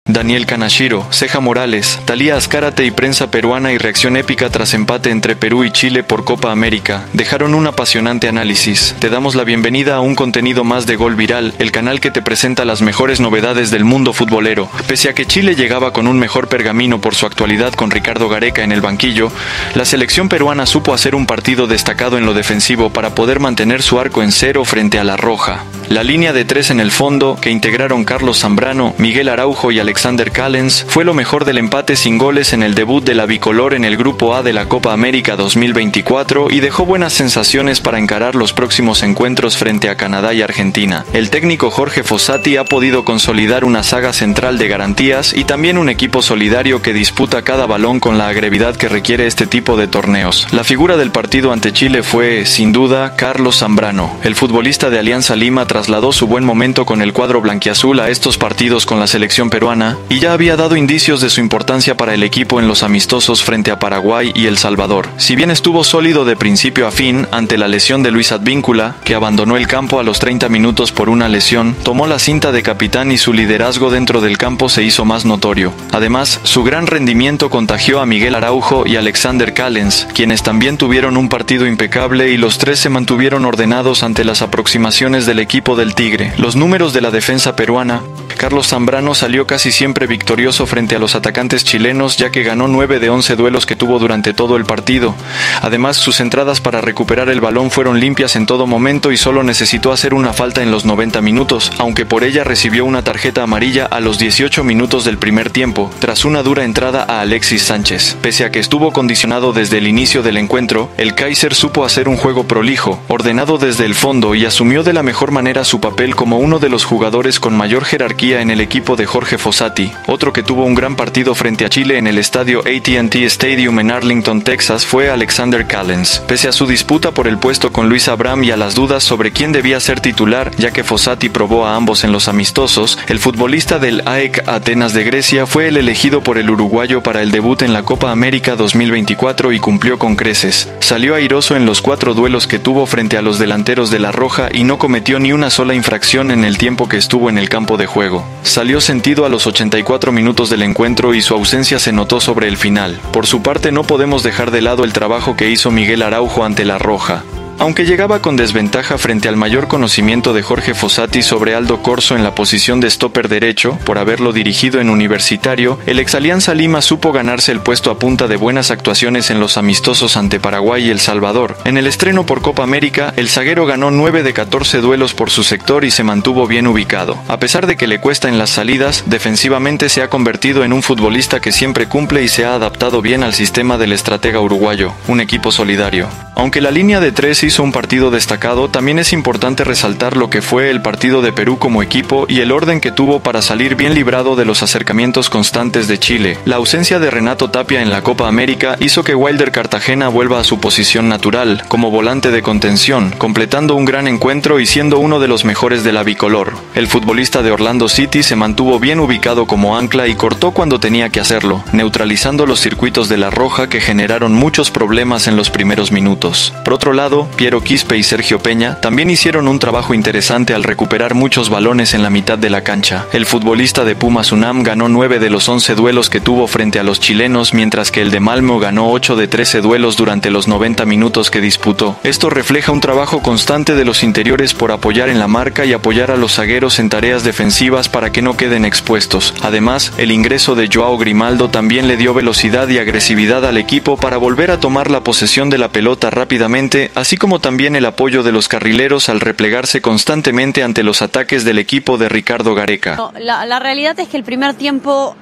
Daniel Kanashiro, Ceja Morales, Thalía Azcárate y prensa peruana y reacción épica tras empate entre Perú y Chile por Copa América dejaron un apasionante análisis. Te damos la bienvenida a un contenido más de Gol Viral, el canal que te presenta las mejores novedades del mundo futbolero. Pese a que Chile llegaba con un mejor pergamino por su actualidad con Ricardo Gareca en el banquillo, la selección peruana supo hacer un partido destacado en lo defensivo para poder mantener su arco en cero frente a la Roja. La línea de tres en el fondo, que integraron Carlos Zambrano, Miguel Araujo y Alexander Callens, fue lo mejor del empate sin goles en el debut de la bicolor en el Grupo A de la Copa América 2024 y dejó buenas sensaciones para encarar los próximos encuentros frente a Canadá y Argentina. El técnico Jorge Fossati ha podido consolidar una saga central de garantías y también un equipo solidario que disputa cada balón con la agresividad que requiere este tipo de torneos. La figura del partido ante Chile fue, sin duda, Carlos Zambrano. El futbolista de Alianza Lima trasladó su buen momento con el cuadro blanquiazul a estos partidos con la selección peruana y ya había dado indicios de su importancia para el equipo en los amistosos frente a Paraguay y El Salvador. Si bien estuvo sólido de principio a fin ante la lesión de Luis Advíncula, que abandonó el campo a los 30 minutos por una lesión, tomó la cinta de capitán y su liderazgo dentro del campo se hizo más notorio. Además, su gran rendimiento contagió a Miguel Araujo y Alexander Callens, quienes también tuvieron un partido impecable y los tres se mantuvieron ordenados ante las aproximaciones del equipo del Tigre. Los números de la defensa peruana: Carlos Zambrano salió casi siempre victorioso frente a los atacantes chilenos, ya que ganó 9 de 11 duelos que tuvo durante todo el partido. Además, sus entradas para recuperar el balón fueron limpias en todo momento y solo necesitó hacer una falta en los 90 minutos, aunque por ella recibió una tarjeta amarilla a los 18 minutos del primer tiempo, tras una dura entrada a Alexis Sánchez. Pese a que estuvo condicionado desde el inicio del encuentro, el Kaiser supo hacer un juego prolijo, ordenado desde el fondo y asumió de la mejor manera su papel como uno de los jugadores con mayor jerarquía en el equipo de Jorge Fossati. Otro que tuvo un gran partido frente a Chile en el estadio AT&T Stadium en Arlington, Texas, fue Alexander Callens. Pese a su disputa por el puesto con Luis Abraham y a las dudas sobre quién debía ser titular, ya que Fossati probó a ambos en los amistosos, el futbolista del AEK Atenas de Grecia fue el elegido por el uruguayo para el debut en la Copa América 2024 y cumplió con creces. Salió airoso en los 4 duelos que tuvo frente a los delanteros de la Roja y no cometió ni una sola infracción en el tiempo que estuvo en el campo de juego. Salió sentido a los 84 minutos del encuentro y su ausencia se notó sobre el final. Por su parte, no podemos dejar de lado el trabajo que hizo Miguel Araujo ante la Roja. Aunque llegaba con desventaja frente al mayor conocimiento de Jorge Fossati sobre Aldo Corso en la posición de stopper derecho, por haberlo dirigido en Universitario, el ex Alianza Lima supo ganarse el puesto a punta de buenas actuaciones en los amistosos ante Paraguay y El Salvador. En el estreno por Copa América, el zaguero ganó 9 de 14 duelos por su sector y se mantuvo bien ubicado. A pesar de que le cuesta en las salidas, defensivamente se ha convertido en un futbolista que siempre cumple y se ha adaptado bien al sistema del estratega uruguayo, un equipo solidario. Aunque la línea de tres hizo un partido destacado, también es importante resaltar lo que fue el partido de Perú como equipo y el orden que tuvo para salir bien librado de los acercamientos constantes de Chile. La ausencia de Renato Tapia en la Copa América hizo que Wilder Cartagena vuelva a su posición natural, como volante de contención, completando un gran encuentro y siendo uno de los mejores de la bicolor. El futbolista de Orlando City se mantuvo bien ubicado como ancla y cortó cuando tenía que hacerlo, neutralizando los circuitos de la Roja que generaron muchos problemas en los primeros minutos. Por otro lado, Piero Quispe y Sergio Peña también hicieron un trabajo interesante al recuperar muchos balones en la mitad de la cancha. El futbolista de Pumas UNAM ganó 9 de los 11 duelos que tuvo frente a los chilenos, mientras que el de Malmö ganó 8 de 13 duelos durante los 90 minutos que disputó. Esto refleja un trabajo constante de los interiores por apoyar en la marca y apoyar a los zagueros en tareas defensivas para que no queden expuestos. Además, el ingreso de Joao Grimaldo también le dio velocidad y agresividad al equipo para volver a tomar la posesión de la pelota rápidamente, así como también el apoyo de los carrileros al replegarse constantemente ante los ataques del equipo de Ricardo Gareca. La realidad es que el primer tiempo,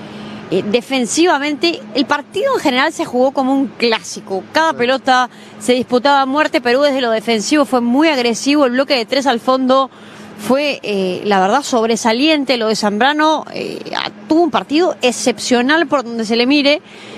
defensivamente, el partido en general se jugó como un clásico. Cada pelota se disputaba a muerte. Perú desde lo defensivo fue muy agresivo. El bloque de tres al fondo fue, la verdad, sobresaliente. Lo de Zambrano tuvo un partido excepcional por donde se le mire.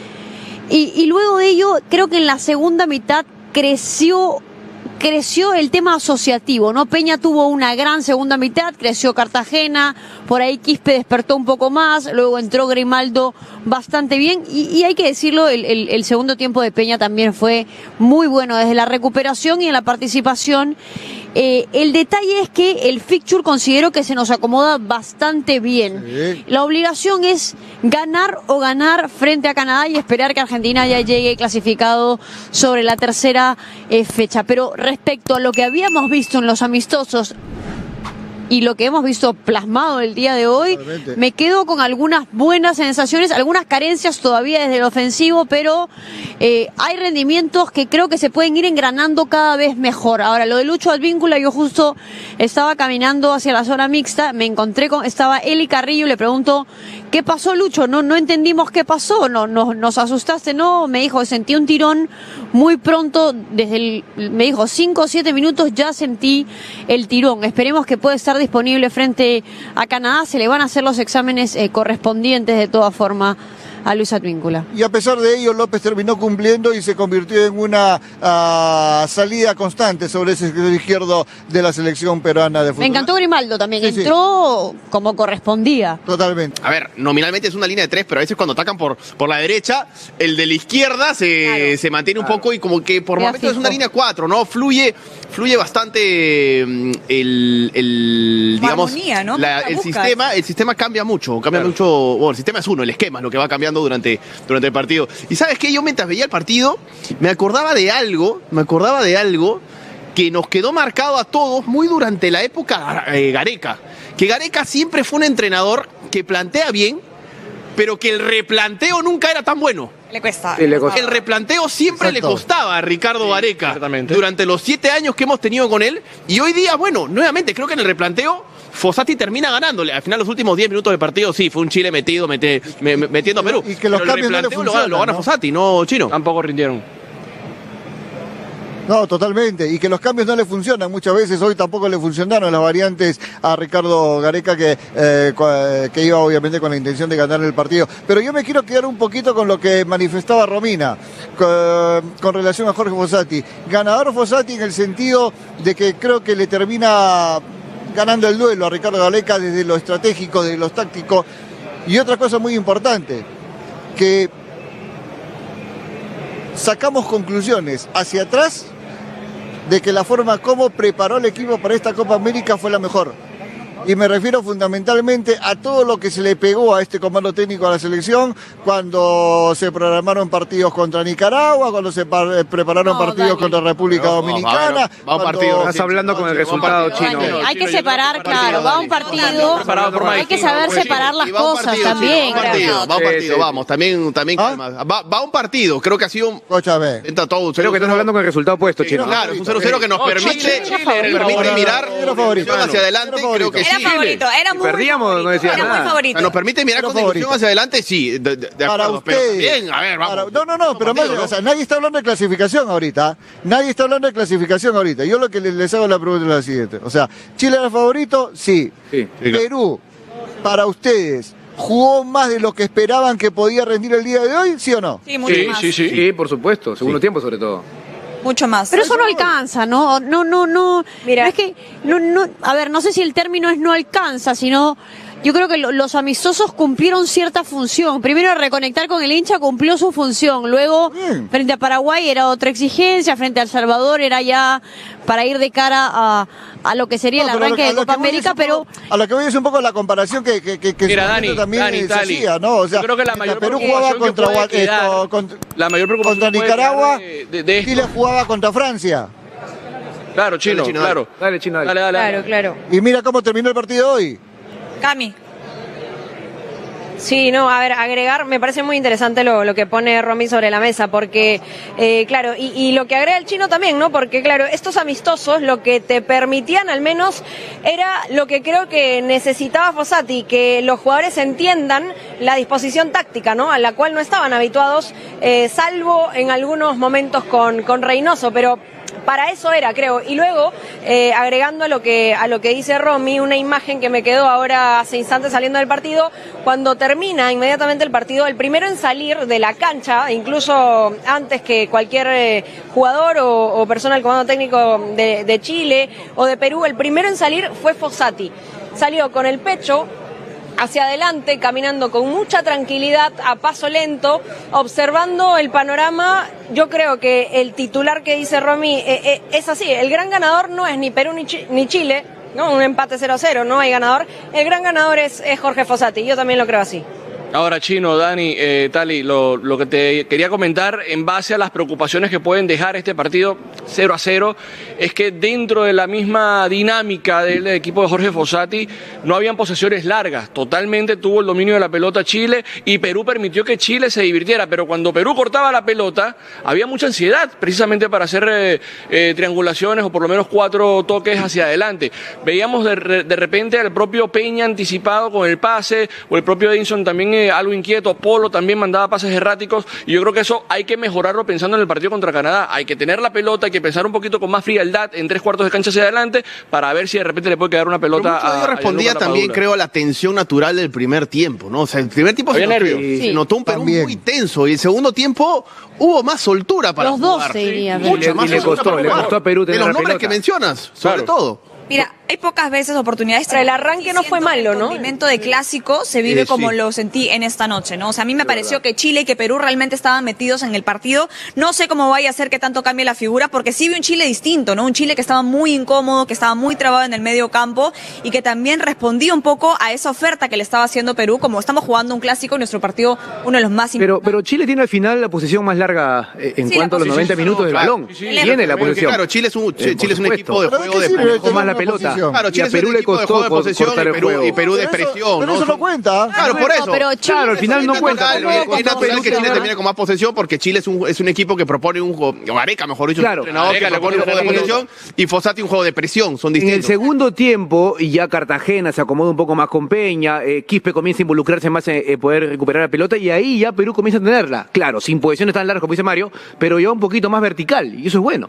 Y luego de ello, creo que en la segunda mitad creció el tema asociativo, ¿no? Peña tuvo una gran segunda mitad, creció Cartagena, por ahí Quispe despertó un poco más, luego entró Grimaldo bastante bien, y hay que decirlo, el segundo tiempo de Peña también fue muy bueno desde la recuperación y en la participación, El detalle es que el fixture considero que se nos acomoda bastante bien. Sí. La obligación es ganar o ganar frente a Canadá y esperar que Argentina ya llegue clasificado sobre la tercera fecha. Pero respecto a lo que habíamos visto en los amistosos y lo que hemos visto plasmado el día de hoy, Totalmente. me quedo con algunas buenas sensaciones, algunas carencias todavía desde el ofensivo, pero hay rendimientos que creo que se pueden ir engranando cada vez mejor. Ahora, lo de Lucho Advíncula, yo justo estaba caminando hacia la zona mixta, me encontré estaba Eli Carrillo, le pregunto, ¿qué pasó, Lucho? No entendimos qué pasó, nos asustaste, no, me dijo, sentí un tirón muy pronto, me dijo, 5 o 7 minutos ya sentí el tirón, esperemos que pueda estar disponible frente a Canadá, se le van a hacer los exámenes correspondientes de toda forma a Luis Advíncula. Y a pesar de ello, López terminó cumpliendo y se convirtió en una salida constante sobre ese sector izquierdo de la selección peruana de fútbol. Me encantó Grimaldo también, Sí, sí. entró como correspondía. Totalmente. A ver, nominalmente es una línea de 3, pero a veces cuando atacan por la derecha, el de la izquierda se mantiene un poco y como que por Queda momentos es una fijo. línea 4, ¿no? Fluye bastante digamos, armonía, ¿no? La el buscas. sistema cambia mucho, bueno, el sistema es uno, el esquema es lo que va cambiando durante el partido. Y ¿sabes qué? Yo mientras veía el partido, me acordaba de algo que nos quedó marcado a todos muy durante la época Gareca. Que Gareca siempre fue un entrenador que plantea bien, pero que el replanteo nunca era tan bueno. Le cuesta. Sí, le costó. El replanteo siempre Exacto. le costaba a Ricardo Gareca exactamente. durante los 7 años que hemos tenido con él. Y hoy día, bueno, nuevamente creo que en el replanteo Fossati termina ganándole. Al final, los últimos 10 minutos de partido, sí, fue un Chile metiendo a Perú. Y que los Pero el cambios no le replanteo lo funcionan, gana ¿no? Fossati, no Chino. Tampoco rindieron. No, totalmente. Y que los cambios no le funcionan. Muchas veces hoy tampoco le funcionaron las variantes a Ricardo Gareca, que iba obviamente con la intención de ganar el partido. Pero yo me quiero quedar un poquito con lo que manifestaba Romina con relación a Jorge Fossati. Ganador Fossati en el sentido de que creo que le termina ganando el duelo a Ricardo Gareca desde lo estratégico, desde lo táctico. Y otra cosa muy importante, que sacamos conclusiones hacia atrás de que la forma como preparó el equipo para esta Copa América fue la mejor. Y me refiero fundamentalmente a todo lo que se le pegó a este comando técnico a la selección cuando se programaron partidos contra Nicaragua, cuando se prepararon partidos Dani. contra República Dominicana. Va un partido. Estás hablando con el resultado chino. Dani, hay que separar, claro, va un partido, Preparado de forma hay que distinta. saber separar las Y va un cosas partido, también. Chino, va un partido, Sí, sí. vamos, también ¿Ah? calma. Va un partido, creo que ha sido un. Escúchame. Entra todo, Creo que estás hablando con el resultado opuesto, chino. Claro, es un 0-0 que nos permite Chile mirar Era favorito. hacia adelante, Era creo que Era sí. favorito, era Si muy perdíamos, favorito, no decías era nada. muy favorito. Nos permite mirar Era con ilusión favorito. hacia adelante, sí, de Para acuerdo, pero ustedes. también, a ver, vamos. No, pero más, Partido, o sea, nadie está hablando de clasificación ahorita. Nadie está hablando de clasificación ahorita. Yo lo que les hago la pregunta es la siguiente. O sea, ¿Chile era favorito? Sí. Sí. Perú, para ustedes, ¿jugó más de lo que esperaban que podía rendir el día de hoy? ¿Sí o no? Sí, mucho más. Sí, por supuesto. Segundo tiempo, sobre todo. Mucho más. Pero eso no alcanza, ¿no? No. Mira. No es que, a ver, no sé si el término es no alcanza, sino yo creo que los amistosos cumplieron cierta función. Primero, reconectar con el hincha cumplió su función. Luego, Bien. frente a Paraguay era otra exigencia, frente a El Salvador era ya para ir de cara a lo que sería No, el pero arranque a de lo que Copa voy es América, un poco- pero a lo que voy es un poco la comparación que Mira, su Dani, momento también se Tali, hacía, ¿no? O sea, yo creo que la mayor Perú preocupación jugaba que contra, puede quedar, la mayor preocupación contra que puede Nicaragua, quedar de esto. Chile jugaba contra Francia. Claro, chino, Dale, Chino, claro. Dale, Chino, dale. Dale. claro. Y mira cómo terminó el partido hoy. Cami. Sí, no, a ver, agregar, me parece muy interesante lo que pone Romy sobre la mesa, porque, claro, y lo que agrega el chino también, ¿no? Porque, claro, estos amistosos lo que te permitían al menos era lo que creo que necesitaba Fossati, que los jugadores entiendan la disposición táctica, ¿no? A la cual no estaban habituados, salvo en algunos momentos con Reynoso, pero para eso era, creo. Y luego, agregando a lo que dice Romy, una imagen que me quedó ahora hace instantes saliendo del partido, cuando termina inmediatamente el partido, el primero en salir de la cancha, incluso antes que cualquier jugador o persona del comando técnico de Chile o de Perú, el primero en salir fue Fossati. Salió con el pecho hacia adelante, caminando con mucha tranquilidad, a paso lento, observando el panorama. Yo creo que el titular que dice Romy es así, el gran ganador no es ni Perú ni Chile, ¿no? Un empate 0-0, no hay ganador, el gran ganador es Jorge Fossati, yo también lo creo así. Ahora, Chino, Dani, Tali, lo que te quería comentar en base a las preocupaciones que pueden dejar este partido 0-0 es que dentro de la misma dinámica del equipo de Jorge Fossati no habían posesiones largas, totalmente tuvo el dominio de la pelota Chile y Perú permitió que Chile se divirtiera, pero cuando Perú cortaba la pelota había mucha ansiedad precisamente para hacer triangulaciones o por lo menos 4 toques hacia adelante. Veíamos de repente al propio Peña anticipado con el pase o el propio Edinson también algo inquieto, Polo también mandaba pases erráticos y yo creo que eso hay que mejorarlo pensando en el partido contra Canadá, hay que tener la pelota, hay que pensar un poquito con más frialdad en 3/4 de cancha hacia adelante para ver si de repente le puede quedar una pelota a... Yo respondía también, creo, a la tensión natural del primer tiempo, ¿no? O sea, el primer tiempo se notó un Perú muy tenso y el segundo tiempo hubo más soltura para los jugar. Dos se diría. Mucha más le costó a Perú tener de los la nombres pelota. que mencionas, sobre todo. Mira, hay pocas veces oportunidades. Pero el arranque no fue malo, ¿no? El condimento de clásico se vive como sí. lo sentí en esta noche, ¿no? O sea, a mí me pareció que Chile y que Perú realmente estaban metidos en el partido. No sé cómo vaya a ser que tanto cambie la figura, porque sí vi un Chile distinto, ¿no? Un Chile que estaba muy incómodo, que estaba muy trabado en el medio campo y que también respondía un poco a esa oferta que le estaba haciendo Perú. Como estamos jugando un clásico, nuestro partido, uno de los más importantes. Pero Chile tiene al final la posesión más larga en cuanto a los 90 minutos del balón. Tiene la posesión. Claro, Chile es un equipo de juego de más la pelota. Claro, Y a Perú le costó cortar el juego. y Perú de presión. Pero eso no cuenta. Claro, por eso. Pero Chile, Claro, al final no cuenta. Es natural que Chile termine con más posesión porque Chile es un equipo que propone un juego, Gareca, mejor dicho, Claro. un entrenador que propone un juego de posesión y Fossati un juego de presión, son En el distintos. segundo tiempo, y ya Cartagena se acomoda un poco más con Peña, Quispe comienza a involucrarse más en poder recuperar la pelota, y ahí ya Perú comienza a tenerla. Claro, sin posiciones tan largas como dice Mario, pero ya un poquito más vertical, y eso es bueno.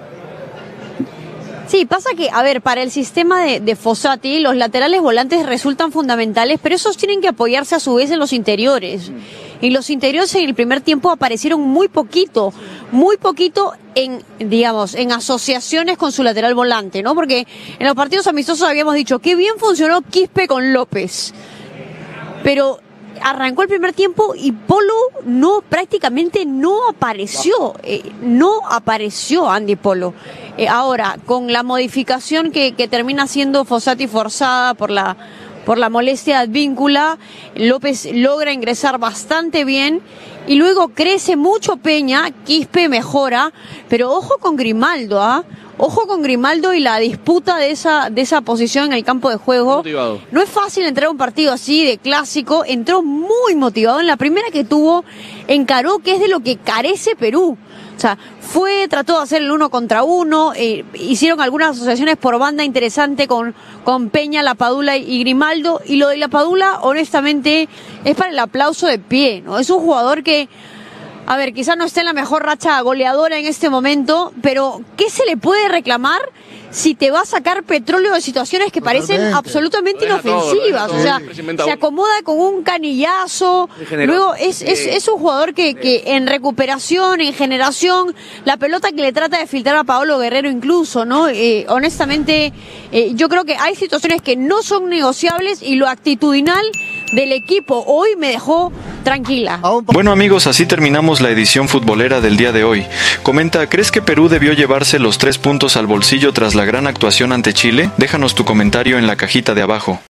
Sí, pasa que, a ver, para el sistema de Fossati, los laterales volantes resultan fundamentales, pero esos tienen que apoyarse a su vez en los interiores. Y los interiores en el primer tiempo aparecieron muy poquito en, digamos, en asociaciones con su lateral volante, ¿no? Porque en los partidos amistosos habíamos dicho que bien funcionó Quispe con López, pero arrancó el primer tiempo y Polo prácticamente no apareció Andy Polo. Ahora, con la modificación que termina siendo Fossati forzada por la molestia advíncula, López logra ingresar bastante bien y luego crece mucho Peña, Quispe mejora, pero ojo con Grimaldo, Ojo con Grimaldo y la disputa de esa posición en el campo de juego. Motivado. No es fácil entrar a un partido así de clásico. Entró muy motivado. En la primera que tuvo, encaró, que es de lo que carece Perú. O sea, trató de hacer el 1 contra 1, hicieron algunas asociaciones por banda interesante con Peña, Lapadula y Grimaldo. Y lo de Lapadula, honestamente, es para el aplauso de pie, ¿no? Es un jugador que, a ver, quizás no esté en la mejor racha goleadora en este momento, pero ¿qué se le puede reclamar si te va a sacar petróleo de situaciones que parecen absolutamente inofensivas? O sea, se acomoda con un canillazo. Luego es un jugador que en recuperación, en generación, la pelota que le trata de filtrar a Paolo Guerrero incluso, ¿no? Honestamente, yo creo que hay situaciones que no son negociables y lo actitudinal del equipo hoy me dejó tranquila. Bueno amigos, así terminamos la edición futbolera del día de hoy. Comenta, ¿crees que Perú debió llevarse los 3 puntos al bolsillo tras la gran actuación ante Chile? Déjanos tu comentario en la cajita de abajo.